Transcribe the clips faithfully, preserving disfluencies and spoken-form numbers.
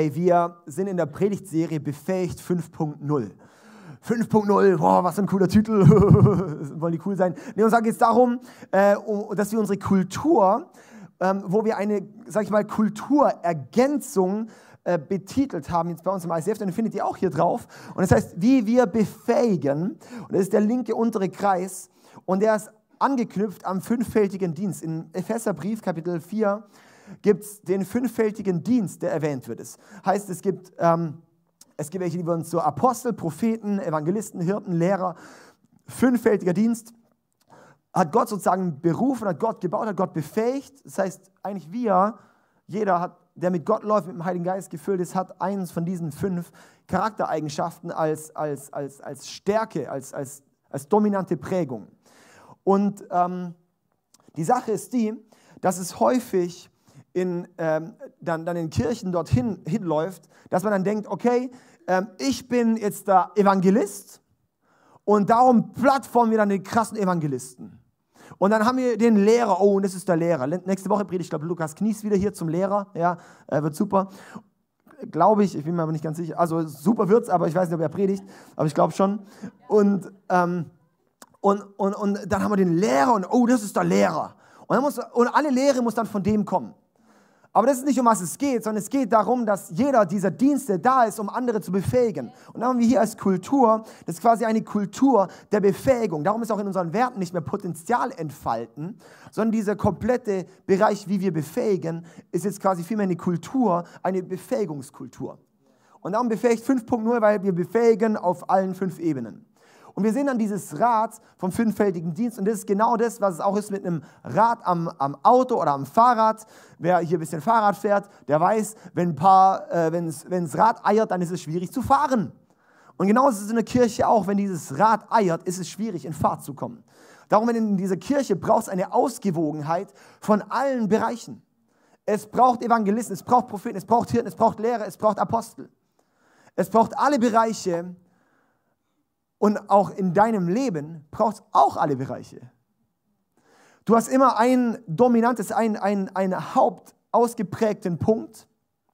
Hey, wir sind in der Predigtserie Befähigt fünf Punkt null. fünf Punkt null, boah, was für ein cooler Titel, wollen die cool sein? Nee, uns geht es darum, äh, dass wir unsere Kultur, ähm, wo wir eine, sag ich mal, Kulturergänzung äh, betitelt haben, jetzt bei uns im I C F, dann findet ihr auch hier drauf. Und das heißt, wie wir befähigen, und das ist der linke untere Kreis, und der ist angeknüpft am fünffältigen Dienst. In Epheserbrief, Kapitel vier, gibt es den fünffältigen Dienst, der erwähnt wird. Das heißt, es gibt, ähm, es gibt welche, die würden so Apostel, Propheten, Evangelisten, Hirten, Lehrer, fünffältiger Dienst. Hat Gott sozusagen berufen, hat Gott gebaut, hat Gott befähigt. Das heißt, eigentlich wir, jeder, hat, der mit Gott läuft, mit dem Heiligen Geist gefüllt ist, hat eines von diesen fünf Charaktereigenschaften als, als, als, als Stärke, als, als, als dominante Prägung. Und ähm, die Sache ist die, dass es häufig in, ähm, dann, dann in Kirchen dorthin hinläuft, dass man dann denkt, okay, ähm, ich bin jetzt der Evangelist und darum plattformen wir dann den krassen Evangelisten. Und dann haben wir den Lehrer, oh, und das ist der Lehrer. Nächste Woche predigt, ich glaube, Lukas Knies wieder hier zum Lehrer, ja, äh, wird super. Glaube ich, ich bin mir aber nicht ganz sicher, also super wird's, aber ich weiß nicht, ob er predigt, aber ich glaube schon. Und, ähm, und, und, und dann haben wir den Lehrer und, oh, das ist der Lehrer. Und, dann muss, und alle Lehre muss dann von dem kommen. Aber das ist nicht, um was es geht, sondern es geht darum, dass jeder dieser Dienste da ist, um andere zu befähigen. Und dann haben wir hier als Kultur, das ist quasi eine Kultur der Befähigung. Darum ist auch in unseren Werten nicht mehr Potenzial entfalten, sondern dieser komplette Bereich, wie wir befähigen, ist jetzt quasi vielmehr eine Kultur, eine Befähigungskultur. Und darum befähigt fünf Punkt null, weil wir befähigen auf allen fünf Ebenen. Und wir sehen dann dieses Rad vom fünffältigen Dienst und das ist genau das, was es auch ist mit einem Rad am, am Auto oder am Fahrrad. Wer hier ein bisschen Fahrrad fährt, der weiß, wenn ein paar, äh, wenn's, wenn's Rad eiert, dann ist es schwierig zu fahren. Und genauso ist es in der Kirche auch, wenn dieses Rad eiert, ist es schwierig in Fahrt zu kommen. Darum in dieser Kirche braucht es eine Ausgewogenheit von allen Bereichen. Es braucht Evangelisten, es braucht Propheten, es braucht Hirten, es braucht Lehrer, es braucht Apostel. Es braucht alle Bereiche. Und auch in deinem Leben braucht es auch alle Bereiche. Du hast immer ein dominantes, ein, ein, ein hauptausgeprägten Punkt.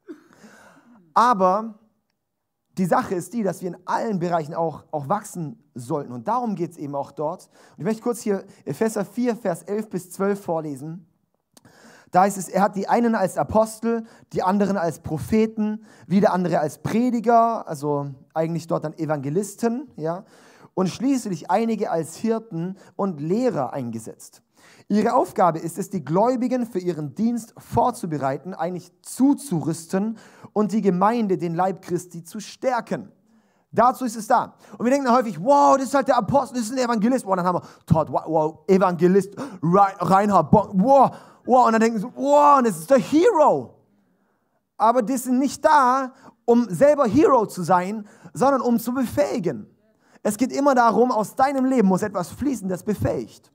Aber die Sache ist die, dass wir in allen Bereichen auch, auch wachsen sollten. Und darum geht es eben auch dort. Und ich möchte kurz hier Epheser vier, Vers elf bis zwölf vorlesen. Da heißt es, er hat die einen als Apostel, die anderen als Propheten, wieder andere als Prediger, also eigentlich dort dann Evangelisten, ja, und schließlich einige als Hirten und Lehrer eingesetzt. Ihre Aufgabe ist es, die Gläubigen für ihren Dienst vorzubereiten, eigentlich zuzurüsten und die Gemeinde, den Leib Christi, zu stärken. Dazu ist es da. Und wir denken häufig, wow, das ist halt der Apostel, das ist ein Evangelist. Wow, dann haben wir Todd, wow, wow Evangelist, Reinhard Bonk, wow, wow. Und dann denken sie, wow, das ist der Hero. Aber die sind nicht da, um selber Hero zu sein, sondern um zu befähigen. Es geht immer darum, aus deinem Leben muss etwas fließen, das befähigt.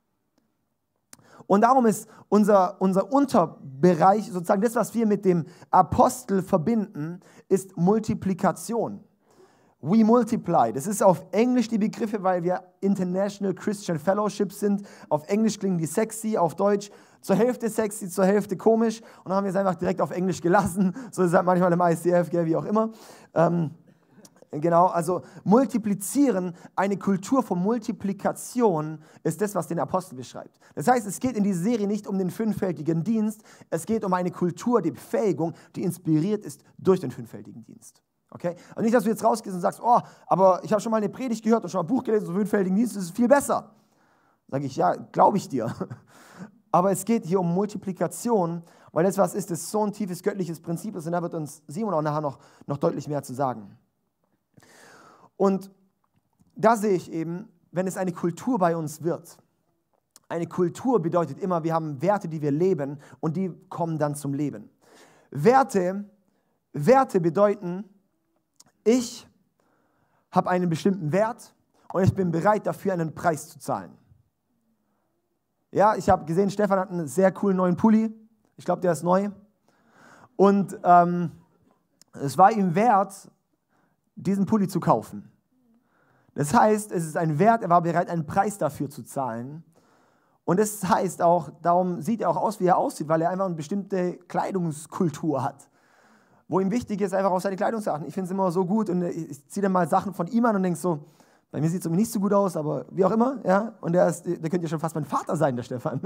Und darum ist unser, unser Unterbereich, sozusagen das, was wir mit dem Apostel verbinden, ist Multiplikation. We multiply. Das ist auf Englisch die Begriffe, weil wir International Christian Fellowship sind. Auf Englisch klingen die sexy, auf Deutsch zur Hälfte sexy, zur Hälfte komisch. Und dann haben wir es einfach direkt auf Englisch gelassen. So ist es halt manchmal im I C F, gell, wie auch immer. Ähm, genau, also multiplizieren, eine Kultur von Multiplikation ist das, was den Apostel beschreibt. Das heißt, es geht in dieser Serie nicht um den fünffältigen Dienst, es geht um eine Kultur, die Befähigung, die inspiriert ist durch den fünffältigen Dienst. Okay? Also nicht, dass du jetzt rausgehst und sagst, oh, aber ich habe schon mal eine Predigt gehört und schon mal ein Buch gelesen zum fünffältigen Dienst, das ist viel besser. Sage ich, ja, glaube ich dir. Aber es geht hier um Multiplikation, weil das was ist, das so ein tiefes göttliches Prinzip ist und da wird uns Simon auch nachher noch, noch deutlich mehr zu sagen. Und da sehe ich eben, wenn es eine Kultur bei uns wird, eine Kultur bedeutet immer, wir haben Werte, die wir leben und die kommen dann zum Leben. Werte, Werte bedeuten, ich habe einen bestimmten Wert und ich bin bereit dafür, einen Preis zu zahlen. Ja, ich habe gesehen, Stefan hat einen sehr coolen neuen Pulli. Ich glaube, der ist neu. Und ähm, es war ihm wert, diesen Pulli zu kaufen. Das heißt, es ist ein Wert, er war bereit, einen Preis dafür zu zahlen. Und das heißt auch, darum sieht er auch aus, wie er aussieht, weil er einfach eine bestimmte Kleidungskultur hat. wo ihm wichtig ist, einfach auf seine Kleidung zu achten. Ich finde es immer so gut und ich ziehe dann mal Sachen von ihm an und denke so, bei mir sieht es irgendwie nicht so gut aus, aber wie auch immer. Ja? Und der, ist, der könnte ja schon fast mein Vater sein, der Stefan.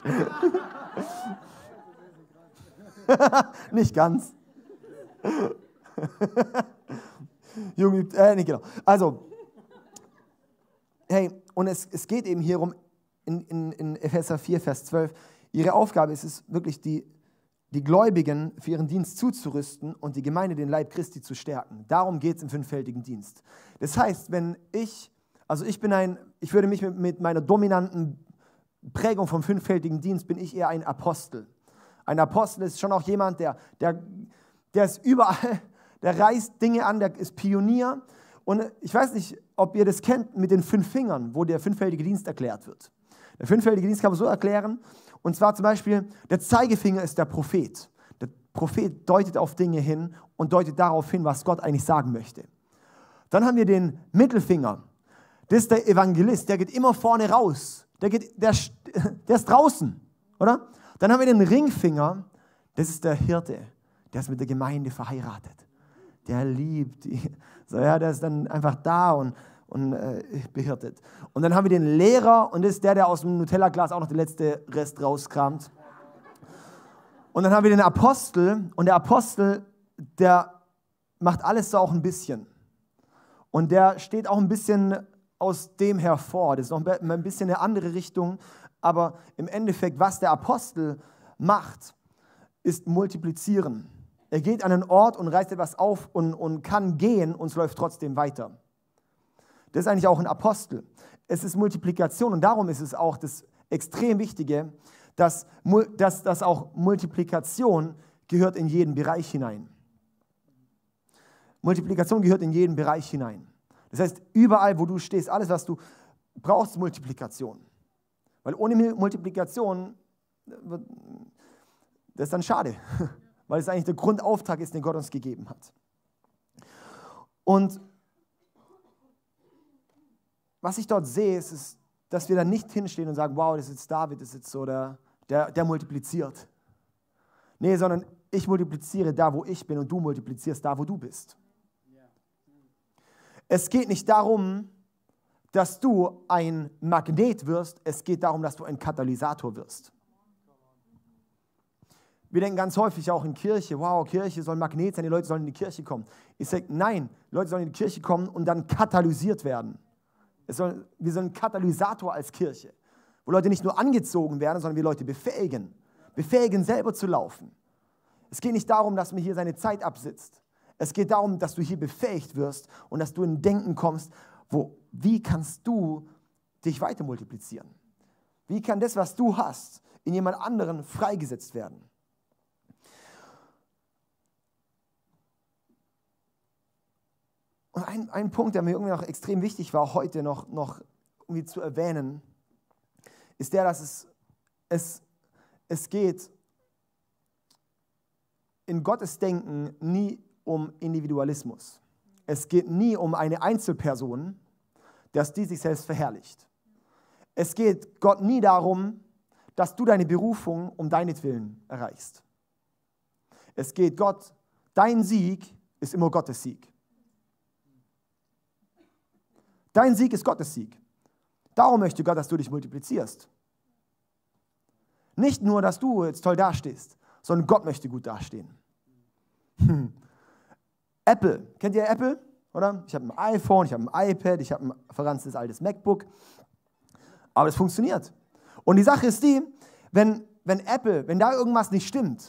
Nicht ganz. Junge, äh, nee, genau. Also, hey, und es, es geht eben hier um, in, in, in Epheser vier, Vers zwölf, ihre Aufgabe ist es wirklich, die, die Gläubigen für ihren Dienst zuzurüsten und die Gemeinde, den Leib Christi, zu stärken. Darum geht es im fünffältigen Dienst. Das heißt, wenn ich, also ich bin ein, ich würde mich mit, mit meiner dominanten Prägung vom fünffältigen Dienst, bin ich eher ein Apostel. Ein Apostel ist schon auch jemand, der, der, der ist überall, der reißt Dinge an, der ist Pionier. Und ich weiß nicht, ob ihr das kennt mit den fünf Fingern, wo der fünffältige Dienst erklärt wird. Der fünffältige Dienst kann man so erklären, und zwar zum Beispiel, der Zeigefinger ist der Prophet. Der Prophet deutet auf Dinge hin und deutet darauf hin, was Gott eigentlich sagen möchte. Dann haben wir den Mittelfinger. Das ist der Evangelist, der geht immer vorne raus. Der, geht, der, der ist draußen, oder? Dann haben wir den Ringfinger, das ist der Hirte, der ist mit der Gemeinde verheiratet. Der liebt die. So, ja, der ist dann einfach da und, und äh, behirtet. Und dann haben wir den Lehrer und das ist der, der aus dem Nutella-Glas auch noch den letzten Rest rauskramt. Und dann haben wir den Apostel und der Apostel, der macht alles so auch ein bisschen. Und der steht auch ein bisschen aus dem hervor. Das ist noch ein bisschen eine andere Richtung. Aber im Endeffekt, was der Apostel macht, ist multiplizieren. Er geht an einen Ort und reißt etwas auf und, und kann gehen und es läuft trotzdem weiter. Das ist eigentlich auch ein Apostel. Es ist Multiplikation und darum ist es auch das extrem Wichtige, dass, dass, dass auch Multiplikation gehört in jeden Bereich hinein. Multiplikation gehört in jeden Bereich hinein. Das heißt, überall, wo du stehst, alles, was du brauchst, Multiplikation. Weil ohne Multiplikation, das ist dann schade, weil es eigentlich der Grundauftrag ist, den Gott uns gegeben hat. Und was ich dort sehe, ist, ist, dass wir dann nicht hinstehen und sagen, wow, das ist jetzt David, das ist jetzt so der, der, der multipliziert. Nee, sondern ich multipliziere da, wo ich bin und du multiplizierst da, wo du bist. Es geht nicht darum, dass du ein Magnet wirst, es geht darum, dass du ein Katalysator wirst. Wir denken ganz häufig auch in Kirche, wow, Kirche soll ein Magnet sein, die Leute sollen in die Kirche kommen. Ich sage, nein, Leute sollen in die Kirche kommen und dann katalysiert werden. Es soll, wir sind ein Katalysator als Kirche, wo Leute nicht nur angezogen werden, sondern wir Leute befähigen, befähigen selber zu laufen. Es geht nicht darum, dass man hier seine Zeit absitzt. Es geht darum, dass du hier befähigt wirst und dass du in Denken kommst, wo, wie kannst du dich weiter multiplizieren? Wie kann das, was du hast, in jemand anderen freigesetzt werden? Und ein, ein Punkt, der mir irgendwie noch extrem wichtig war, heute noch, noch irgendwie zu erwähnen, ist der, dass es, es, es geht in Gottes Denken nie um Individualismus. Es geht nie um eine Einzelperson, dass die sich selbst verherrlicht. Es geht Gott nie darum, dass du deine Berufung um deinetwillen erreichst. Es geht Gott, dein Sieg ist immer Gottes Sieg. Dein Sieg ist Gottes Sieg. Darum möchte Gott, dass du dich multiplizierst. Nicht nur, dass du jetzt toll dastehst, sondern Gott möchte gut dastehen. Hm. Apple, kennt ihr Apple? Oder? Ich habe ein iPhone, ich habe ein iPad, ich habe ein verranztes altes MacBook. Aber es funktioniert. Und die Sache ist die, wenn, wenn Apple, wenn da irgendwas nicht stimmt,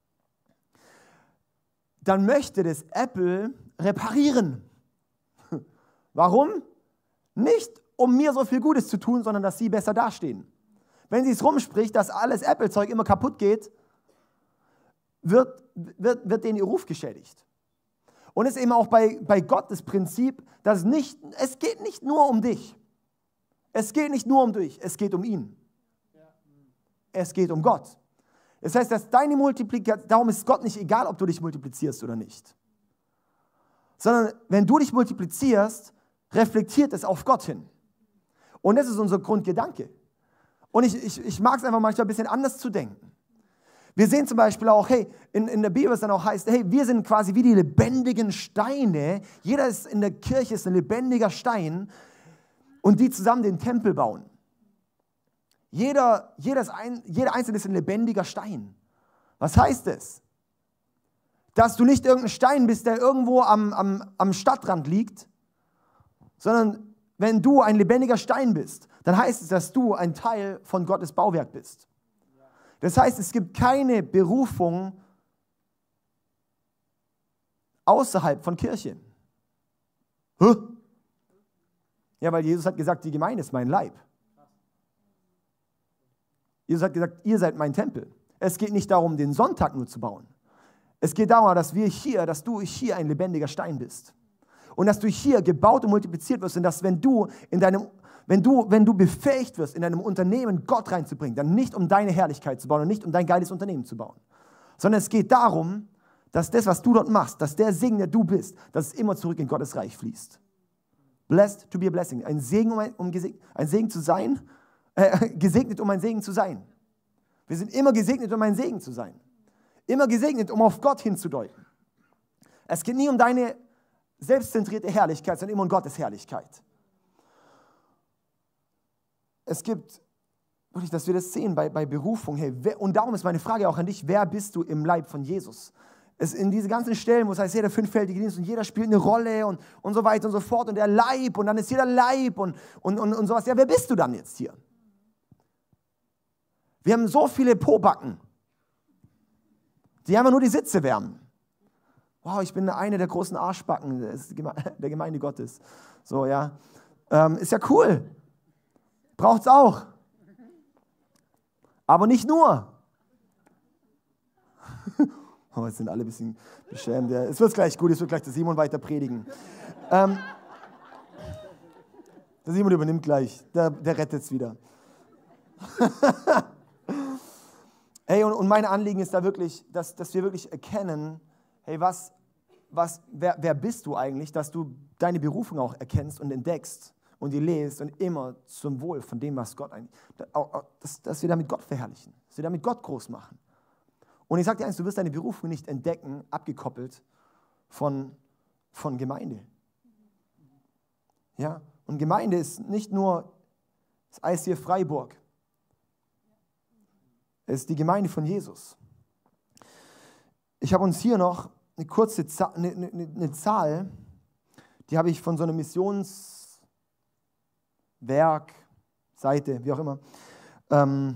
dann möchte das Apple reparieren. Warum? Nicht, um mir so viel Gutes zu tun, sondern dass sie besser dastehen. Wenn sie es rumspricht, dass alles Apple-Zeug immer kaputt geht, wird, wird, wird denen ihr Ruf geschädigt. Und es ist eben auch bei, bei Gott das Prinzip, dass nicht, es geht nicht nur um dich. Es geht nicht nur um dich, es geht um ihn. Es geht um Gott. Das heißt, dass deine Multiplikation, darum ist Gott nicht egal, ob du dich multiplizierst oder nicht. Sondern wenn du dich multiplizierst, reflektiert es auf Gott hin. Und das ist unser Grundgedanke. Und ich, ich, ich mag es einfach manchmal ein bisschen anders zu denken. Wir sehen zum Beispiel auch, hey, in, in der Bibel, was dann auch heißt, hey, wir sind quasi wie die lebendigen Steine. Jeder ist in der Kirche ist ein lebendiger Stein und die zusammen den Tempel bauen. Jeder, jeder, ist ein, jeder Einzelne ist ein lebendiger Stein. Was heißt es? Dass du nicht irgendein Stein bist, der irgendwo am, am, am Stadtrand liegt, sondern wenn du ein lebendiger Stein bist, dann heißt es, dass du ein Teil von Gottes Bauwerk bist. Das heißt, es gibt keine Berufung außerhalb von Kirche. Hä? Ja, weil Jesus hat gesagt, die Gemeinde ist mein Leib. Jesus hat gesagt, ihr seid mein Tempel. Es geht nicht darum, den Sonntag nur zu bauen. Es geht darum, dass wir hier, dass du hier ein lebendiger Stein bist. Und dass du hier gebaut und multipliziert wirst und dass wenn du in deinem, wenn du, wenn du befähigt wirst, in deinem Unternehmen Gott reinzubringen, dann nicht um deine Herrlichkeit zu bauen und nicht um dein geiles Unternehmen zu bauen, sondern es geht darum, dass das, was du dort machst, dass der Segen, der du bist, dass es immer zurück in Gottes Reich fließt. Blessed to be a blessing. Ein Segen, um ein, um geseg- ein Segen zu sein, äh, gesegnet, um ein Segen zu sein. Wir sind immer gesegnet, um ein Segen zu sein. Immer gesegnet, um auf Gott hinzudeuten. Es geht nie um deine selbstzentrierte Herrlichkeit, sondern immer um Gottes Herrlichkeit. Es gibt, wirklich, dass wir das sehen bei, bei Berufung. Hey, wer, und darum ist meine Frage auch an dich, wer bist du im Leib von Jesus? Es in diese ganzen Stellen, wo es heißt, jeder fünffältige Dienst und jeder spielt eine Rolle und, und so weiter und so fort und der Leib und dann ist jeder Leib und, und, und, und sowas. Ja, wer bist du dann jetzt hier? Wir haben so viele Pobacken, die einfach nur die Sitze wärmen. Wow, ich bin eine der großen Arschbacken der Gemeinde Gottes. So, ja. Ähm, ist ja cool. Braucht's auch. Aber nicht nur. Oh, jetzt sind alle ein bisschen beschämt. Ja, es wird gleich gut, es wird gleich der Simon weiter predigen. Ähm, der Simon übernimmt gleich, der, der rettet es wieder. Hey, und, und mein Anliegen ist da wirklich, dass, dass wir wirklich erkennen, hey, was, was, wer, wer bist du eigentlich, dass du deine Berufung auch erkennst und entdeckst und die lebst und immer zum Wohl von dem, was Gott eigentlich, dass, dass wir damit Gott verherrlichen, dass wir damit Gott groß machen. Und ich sage dir eins, du wirst deine Berufung nicht entdecken, abgekoppelt von, von Gemeinde. Ja? Und Gemeinde ist nicht nur das I C F Freiburg. Es ist die Gemeinde von Jesus. Ich habe uns hier noch eine kurze Zahl, eine, eine, eine Zahl, die habe ich von so einer Missionswerk, Seite, wie auch immer. Ähm,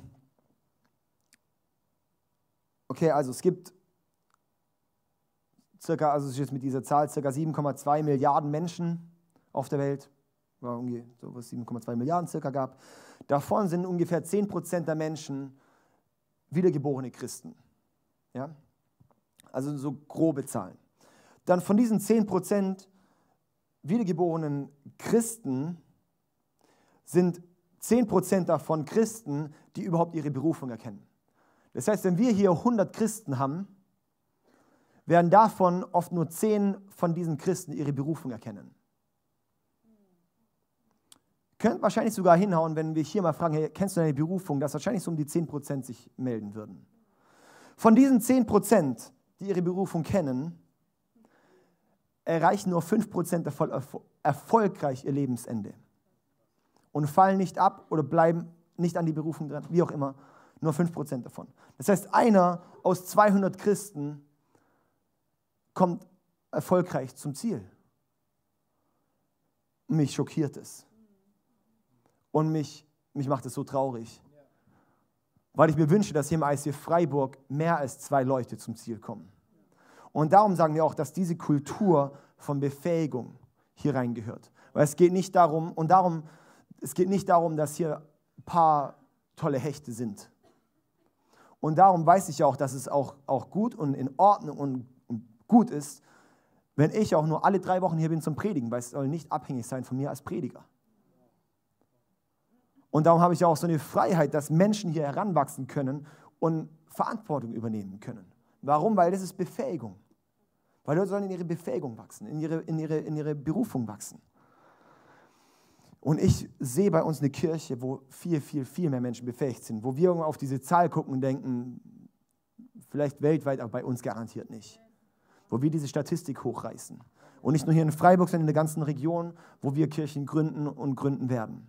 okay, also es gibt circa, also es ist jetzt mit dieser Zahl, circa sieben Komma zwei Milliarden Menschen auf der Welt, war irgendwie so was sieben Komma zwei Milliarden circa gab. Davon sind ungefähr zehn Prozent der Menschen wiedergeborene Christen. Ja? Also so grobe Zahlen. Dann von diesen zehn Prozent wiedergeborenen Christen sind zehn Prozent davon Christen, die überhaupt ihre Berufung erkennen. Das heißt, wenn wir hier hundert Christen haben, werden davon oft nur zehn von diesen Christen ihre Berufung erkennen. Könnte wahrscheinlich sogar hinhauen, wenn wir hier mal fragen, hey, kennst du deine Berufung, dass wahrscheinlich so um die zehn Prozent sich melden würden. Von diesen zehn Prozent, die ihre Berufung kennen, erreichen nur fünf Prozent erfolgreich ihr Lebensende und fallen nicht ab oder bleiben nicht an die Berufung dran, wie auch immer, nur fünf Prozent davon. Das heißt, einer aus zweihundert Christen kommt erfolgreich zum Ziel. Mich schockiert es. Und mich, mich macht es so traurig, weil ich mir wünsche, dass hier im I C F Freiburg mehr als zwei Leute zum Ziel kommen. Und darum sagen wir auch, dass diese Kultur von Befähigung hier reingehört. Weil es geht nicht darum, und darum, es geht nicht darum, dass hier ein paar tolle Hechte sind. Und darum weiß ich auch, dass es auch, auch gut und in Ordnung und, und gut ist, wenn ich auch nur alle drei Wochen hier bin zum Predigen, weil es soll nicht abhängig sein von mir als Prediger. Und darum habe ich auch so eine Freiheit, dass Menschen hier heranwachsen können und Verantwortung übernehmen können. Warum? Weil das ist Befähigung. Weil Leute sollen in ihre Befähigung wachsen, in ihre, in ihre, in ihre Berufung wachsen. Und ich sehe bei uns eine Kirche, wo viel, viel, viel mehr Menschen befähigt sind, wo wir auf diese Zahl gucken und denken, Vielleicht weltweit, aber bei uns garantiert nicht. Wo wir diese Statistik hochreißen. Und nicht nur hier in Freiburg, sondern in der ganzen Region, wo wir Kirchen gründen und gründen werden.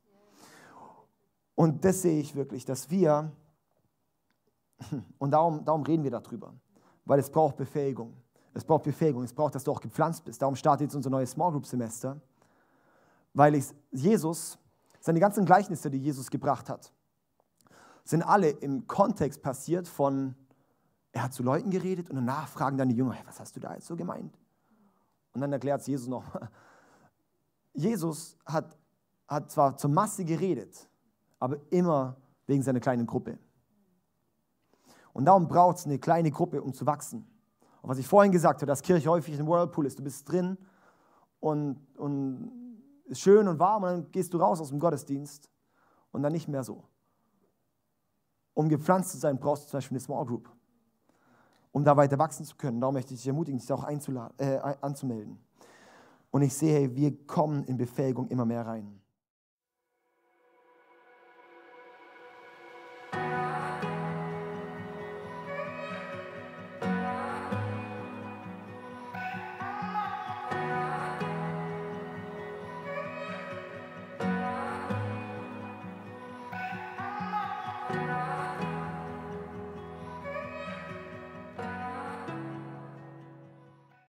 Und das sehe ich wirklich, dass wir, und darum, darum reden wir darüber, weil es braucht Befähigung. Es braucht Befähigung, es braucht, dass du auch gepflanzt bist. Darum startet jetzt unser neues Small Group Semester, weil ich, Jesus, seine ganzen Gleichnisse, die Jesus gebracht hat, sind alle im Kontext passiert von, er hat zu Leuten geredet und danach fragen dann die Jünger, hey, was hast du da jetzt so gemeint? Und dann erklärt es Jesus noch. Jesus hat, hat zwar zur Masse geredet, aber immer wegen seiner kleinen Gruppe. Und darum braucht es eine kleine Gruppe, um zu wachsen. Und was ich vorhin gesagt habe, dass Kirche häufig ein Whirlpool ist. Du bist drin und, und ist schön und warm und dann gehst du raus aus dem Gottesdienst und dann nicht mehr so. Um gepflanzt zu sein, brauchst du zum Beispiel eine Small Group, um da weiter wachsen zu können. Darum möchte ich dich ermutigen, dich da auch äh, anzumelden. Und ich sehe, wir kommen in Befähigung immer mehr rein.